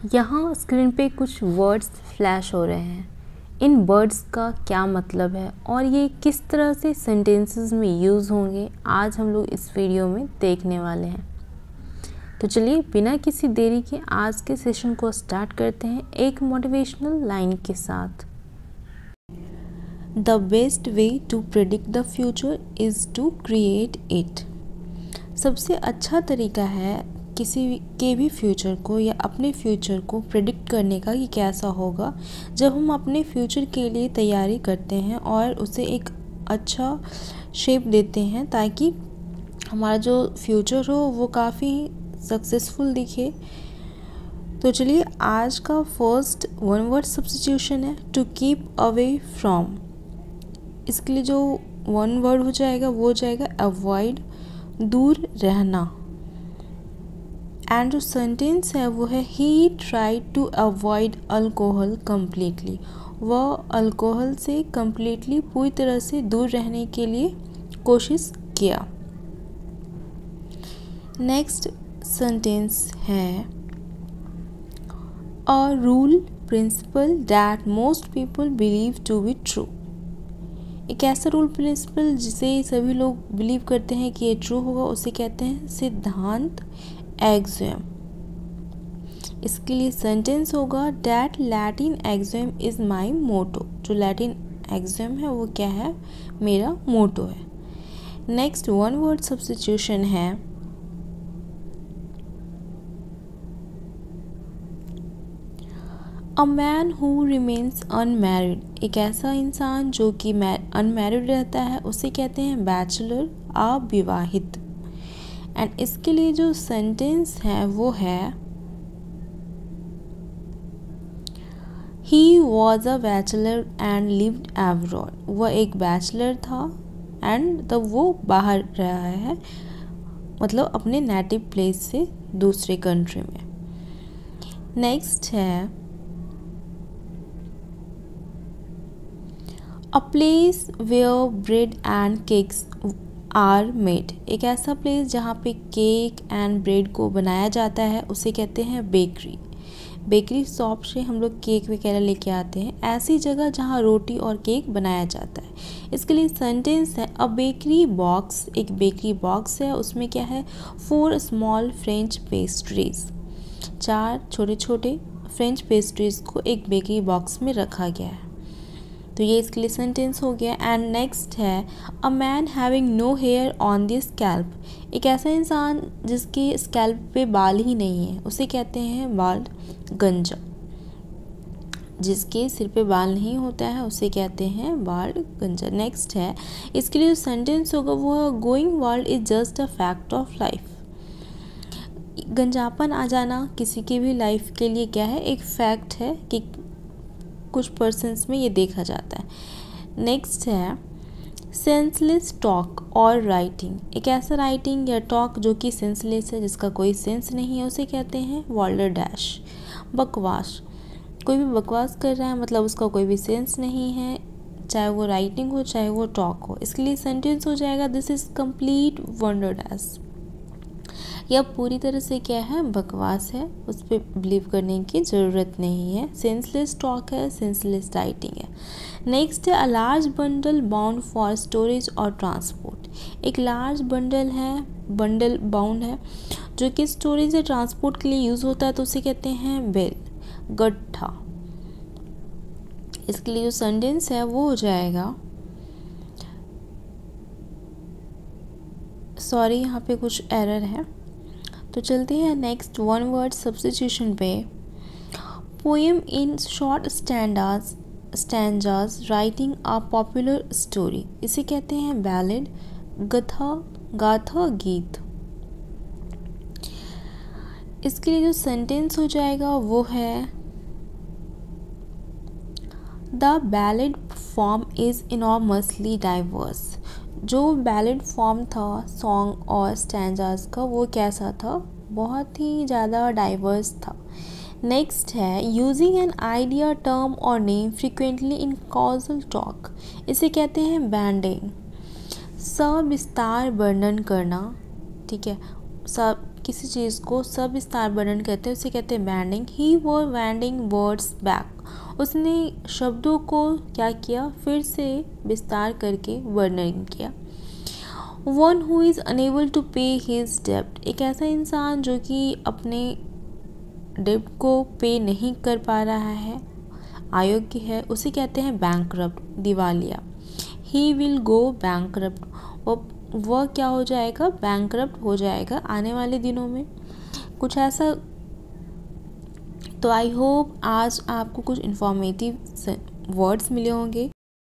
यहाँ स्क्रीन पे कुछ वर्ड्स फ्लैश हो रहे हैं। इन वर्ड्स का क्या मतलब है और ये किस तरह से सेंटेंसेस में यूज़ होंगे, आज हम लोग इस वीडियो में देखने वाले हैं। तो चलिए बिना किसी देरी के आज के सेशन को स्टार्ट करते हैं एक मोटिवेशनल लाइन के साथ। The best way to predict the future is to create it. सबसे अच्छा तरीका है किसी के भी फ्यूचर को या अपने फ्यूचर को प्रेडिक्ट करने का कि कैसा होगा, जब हम अपने फ्यूचर के लिए तैयारी करते हैं और उसे एक अच्छा शेप देते हैं ताकि हमारा जो फ्यूचर हो वो काफ़ी सक्सेसफुल दिखे। तो चलिए आज का फर्स्ट वन वर्ड सब्स्टिट्यूशन है टू कीप अवे फ्रॉम। इसके लिए जो वन वर्ड हो जाएगा वो हो जाएगा अवॉइड, दूर रहना। एंड जो सेंटेंस है वो है he tried to avoid alcohol completely. वह अल्कोहल से कम्प्लीटली पूरी तरह से दूर रहने के लिए कोशिश किया। नेक्स्ट सेंटेंस है a rule principle that most people believe to be true. एक ऐसा रूल प्रिंसिपल जिसे सभी लोग बिलीव करते हैं कि ये ट्रू होगा उसे कहते हैं सिद्धांत, एक्सियम। इसके लिए सेंटेंस होगा that Latin axiom is my motto. जो लैटिन एक्सियम है वो क्या है, मेरा मोटो है। नेक्स्ट वन वर्ड सब्स्टिट्यूशन है a man who remains unmarried. एक ऐसा इंसान जो कि अनमैरिड रहता है उसे कहते हैं बैचलर, अविवाहित। एंड इसके लिए जो सेंटेंस है वो है he was a bachelor and lived abroad. वह एक बैचलर था एंड तब वो बाहर रहा है, मतलब अपने नेटिव प्लेस से दूसरे कंट्री में। नेक्स्ट है a place where bread and cakes are made. एक ऐसा प्लेस जहाँ पे केक एंड ब्रेड को बनाया जाता है उसे कहते हैं बेकरी। बेकरी शॉप से हम लोग केक वगैरह लेके आते हैं, ऐसी जगह जहाँ रोटी और केक बनाया जाता है। इसके लिए सेंटेंस है अ बेकरी बॉक्स। एक बेकरी बॉक्स है, उसमें क्या है 4 स्मॉल फ्रेंच पेस्ट्रीज। 4 छोटे छोटे फ्रेंच पेस्ट्रीज को एक बेकरी बॉक्स में रखा गया है। तो ये इसके लिए सेंटेंस हो गया। एंड नेक्स्ट है a man having no hair on the scalp. एक ऐसा इंसान जिसके स्कैल्प पे बाल ही नहीं है उसे कहते हैं बाल गंजा। जिसके सिर पे बाल नहीं होता है उसे कहते हैं बाल गंजा। नेक्स्ट है इसके लिए जो सेंटेंस होगा वो going bald is just a fact of life. गंजापन आ जाना किसी की भी लाइफ के लिए क्या है, एक फैक्ट है कि कुछ पर्सन्स में ये देखा जाता है। नेक्स्ट है सेंसलेस टॉक और राइटिंग। एक ऐसा राइटिंग या टॉक जो कि सेंसलेस है, जिसका कोई सेंस नहीं है, उसे कहते हैं वाल्डर डैश, बकवास। कोई भी बकवास कर रहा है मतलब उसका कोई भी सेंस नहीं है, चाहे वो राइटिंग हो चाहे वो टॉक हो। इसके लिए सेंटेंस हो जाएगा this is complete wonder dash. यह पूरी तरह से क्या है, बकवास है, उस पर बिलीव करने की ज़रूरत नहीं है। सेंसलेस टॉक है, सेंसलेस राइटिंग है। नेक्स्ट है a large bundle bound for storage और ट्रांसपोर्ट। एक लार्ज बंडल बाउंड है जो कि स्टोरेज या ट्रांसपोर्ट के लिए यूज़ होता है तो उसे कहते हैं बेल, गट्ठा। इसके लिए जो सेंटेंस है वो हो जाएगा, सॉरी यहाँ पे कुछ एरर है। तो चलते हैं नेक्स्ट वन वर्ड सब्स्टिट्यूशन पे। Poem in short stanzas writing a popular story. इसे कहते हैं बैलेड, गाथा, गीत। इसके लिए जो सेंटेंस हो जाएगा वो है the ballad form is enormously diverse. जो बैलेड फॉर्म था सॉन्ग और स्टैंजाज का वो कैसा था, बहुत ही ज़्यादा डाइवर्स था। नेक्स्ट है यूजिंग एन आइडिया, टर्म और name frequently in casual talk. इसे कहते हैं बैंडिंग। सविस्तार वर्णन करना, ठीक है, सब किसी चीज़ को सब विस्तार वर्णन करते हैं उसे कहते हैं bandying. He was bandying words back, उसने शब्दों को क्या किया, फिर से विस्तार करके वर्णन किया। One who is unable to pay his डेब्ट, एक ऐसा इंसान जो कि अपने डेब्ट को पे नहीं कर पा रहा है, अयोग्य है, उसे कहते हैं बैंकरप्ट, दिवालिया। ही विल गो बैंकरप्ट, वह क्या हो जाएगा, बैंकरप्ट हो जाएगा आने वाले दिनों में, कुछ ऐसा। तो आई होप आज आपको कुछ इन्फॉर्मेटिव वर्ड्स मिले होंगे